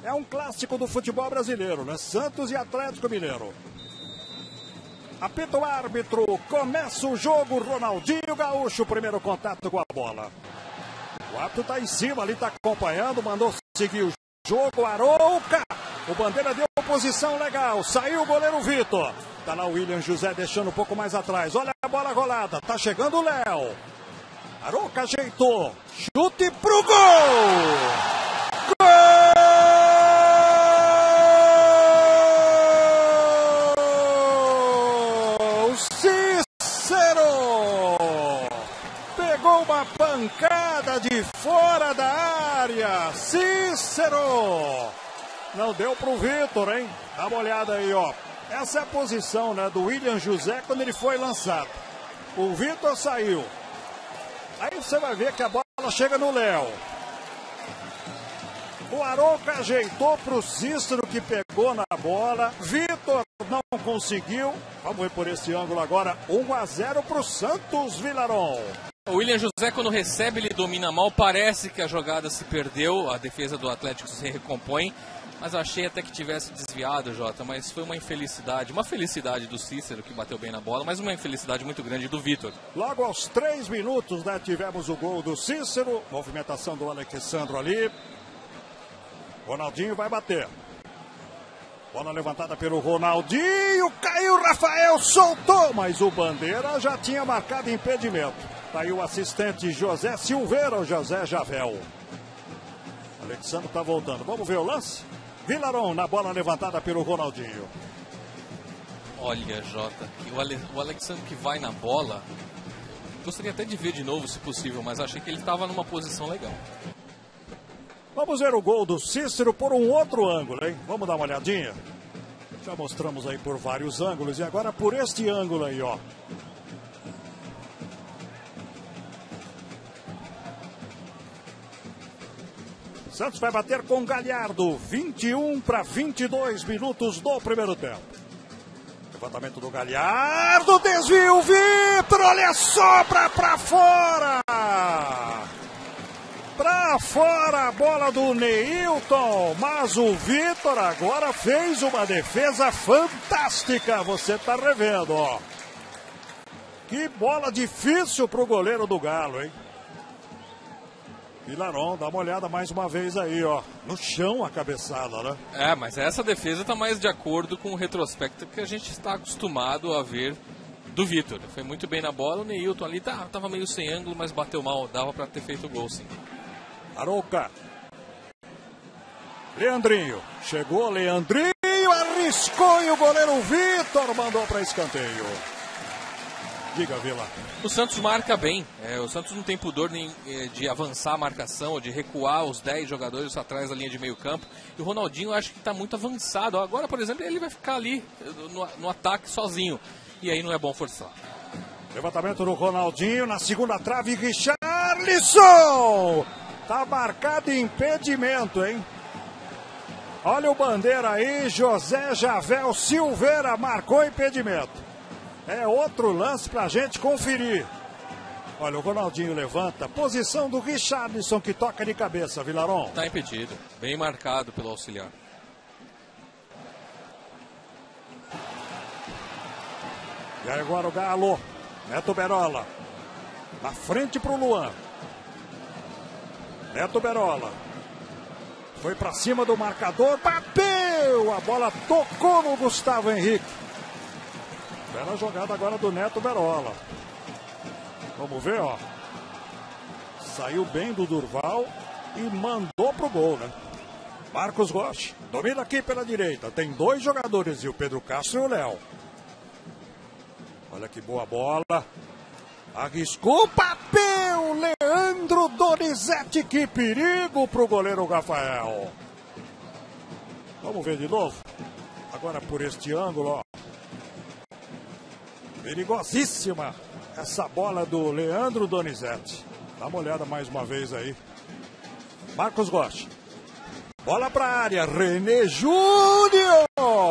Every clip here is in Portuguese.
É um clássico do futebol brasileiro, né? Santos e Atlético Mineiro. Apita o árbitro, começa o jogo, Ronaldinho Gaúcho, primeiro contato com a bola. O árbitro tá em cima ali, tá acompanhando, mandou seguir o jogo, Arouca. O Bandeira deu posição legal, saiu o goleiro Vitor. Tá lá o William José deixando um pouco mais atrás, olha a bola rolada, tá chegando o Léo. Arouca ajeitou, chute pro gol! Gol! Cícero! Pegou uma pancada de fora da área, Cícero! Não deu pro Vitor, hein? Dá uma olhada aí, ó. Essa é a posição, né, do William José quando ele foi lançado. O Vitor saiu. Aí você vai ver que a bola chega no Léo. O Arouca ajeitou pro Cícero que pegou na bola. Vitor não conseguiu. Vamos ver por esse ângulo agora. 1-0 pro Santos, Vilaron. O William José, quando recebe, ele domina mal. Parece que a jogada se perdeu. A defesa do Atlético se recompõe. Mas eu achei até que tivesse desviado, Jota. Mas foi uma infelicidade. Uma felicidade do Cícero, que bateu bem na bola. Mas uma infelicidade muito grande do Vitor. Logo aos 3 minutos, né, tivemos o gol do Cícero. Movimentação do Alexandro ali. Ronaldinho vai bater. Bola levantada pelo Ronaldinho. Caiu, Rafael soltou. Mas o Bandeira já tinha marcado impedimento. Tá aí o assistente José Silveira, o José Javel. Alexandre tá voltando. Vamos ver o lance? Vilaron na bola levantada pelo Ronaldinho. Olha, Jota, o Alexandre que vai na bola, gostaria até de ver de novo se possível, mas achei que ele estava numa posição legal. Vamos ver o gol do Cícero por um outro ângulo, hein? Vamos dar uma olhadinha? Já mostramos aí por vários ângulos e agora por este ângulo aí, ó. Santos vai bater com Galhardo, 21 para 22 minutos do primeiro tempo. Levantamento do Galhardo, desvio, Vitor, olha só, pra fora! Pra fora a bola do Neilton, mas o Vitor agora fez uma defesa fantástica, você tá revendo, ó. Que bola difícil pro goleiro do Galo, hein? Vilaron, dá uma olhada mais uma vez aí, ó. No chão a cabeçada, né? É, mas essa defesa tá mais de acordo com o retrospecto que a gente está acostumado a ver do Vitor. Foi muito bem na bola, o Neilton ali tava meio sem ângulo, mas bateu mal, dava para ter feito o gol, sim. Arouca. Leandrinho. Chegou Leandrinho, arriscou e o goleiro Vitor mandou para escanteio. Diga, Vila. O Santos marca bem. O Santos não tem pudor de avançar a marcação ou de recuar os 10 jogadores atrás da linha de meio campo. E o Ronaldinho eu acho que está muito avançado. Agora, por exemplo, ele vai ficar ali no ataque sozinho. E aí não é bom forçar. Levantamento do Ronaldinho na segunda trave. Richarlison! Tá marcado impedimento, hein? Olha o Bandeira aí. José Javel Silveira marcou impedimento. É outro lance pra gente conferir. Olha, o Ronaldinho levanta. Posição do Richarlison que toca de cabeça, Vilaron. Tá impedido. Bem marcado pelo auxiliar. E aí agora o Galo. Neto Berola. Na frente pro Luan. Neto Berola. Foi pra cima do marcador. Bateu! A bola tocou no Gustavo Henrique. Bela jogada agora do Neto Berola. Vamos ver, ó. Saiu bem do Durval e mandou pro gol, né? Marcos Rocha. Domina aqui pela direita. Tem 2 jogadores, e o Pedro Castro e o Léo. Olha que boa bola. Arriscou, bateu! Leandro Donizete. Que perigo pro goleiro Rafael. Vamos ver de novo. Agora por este ângulo, ó. Perigosíssima essa bola do Leandro Donizete. Dá uma olhada mais uma vez aí. Marcos Rocha. Bola para a área. René Júnior.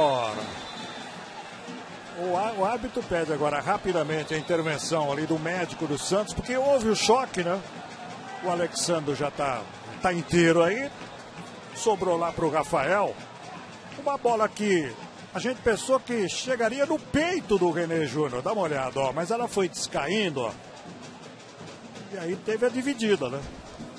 O árbitro pede agora rapidamente a intervenção ali do médico do Santos, porque houve o choque, né? O Alexandre já tá inteiro aí. sobrou lá para o Rafael. Uma bola que a gente pensou que chegaria no peito do René Júnior. Dá uma olhada, ó. Mas ela foi descaindo, ó. E aí teve a dividida, né?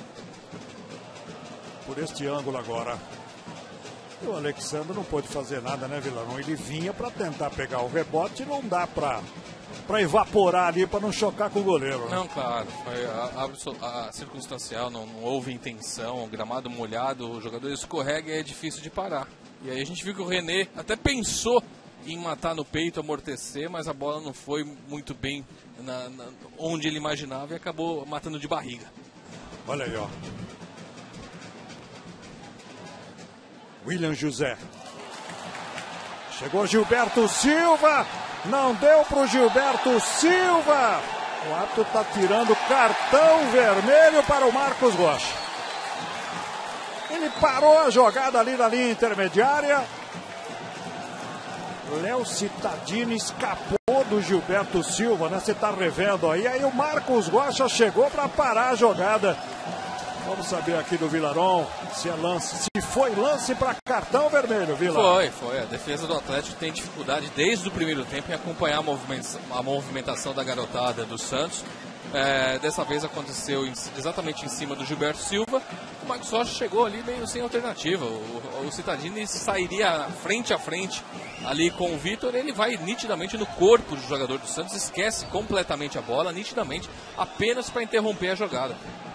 Por este ângulo agora. E o Alexandre não pôde fazer nada, né, Vilarão? Ele vinha para tentar pegar o rebote e não dá para evaporar ali, para não chocar com o goleiro. Né? Não, claro. Foi a circunstancial, não houve intenção. O gramado molhado, o jogador escorrega e é difícil de parar. E aí a gente viu que o René até pensou em matar no peito, amortecer, mas a bola não foi muito bem onde ele imaginava e acabou matando de barriga. Olha aí, ó. William José. Chegou Gilberto Silva. Não deu para o Gilberto Silva. O árbitro está tirando cartão vermelho para o Marcos Rocha. Ele parou a jogada ali na linha intermediária. Léo Cittadini escapou do Gilberto Silva, né? Você está revendo aí. Aí o Marcos Rocha chegou para parar a jogada. Vamos saber aqui do Vilarão se é lance, se foi lance para cartão vermelho, Vilarão. Foi. A defesa do Atlético tem dificuldade desde o primeiro tempo em acompanhar a movimentação da garotada do Santos. Dessa vez aconteceu exatamente em cima do Gilberto Silva. O Marcos Rocha chegou ali meio sem alternativa. O Cittadini sairia frente a frente ali com o Vitor. Ele vai nitidamente no corpo do jogador do Santos, esquece completamente a bola, nitidamente, apenas para interromper a jogada.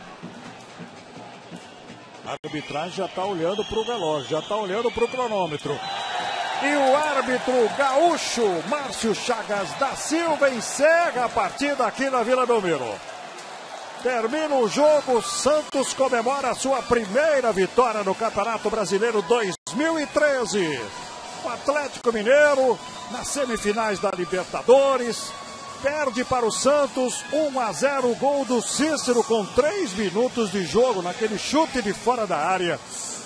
A arbitragem já está olhando para o relógio, já está olhando para o cronômetro. E o árbitro gaúcho, Márcio Chagas da Silva, encerra a partida aqui na Vila Belmiro. Termina o jogo, Santos comemora a sua primeira vitória no Campeonato Brasileiro 2013. O Atlético Mineiro, nas semifinais da Libertadores, perde para o Santos 1-0, gol do Cícero com 3 minutos de jogo, naquele chute de fora da área.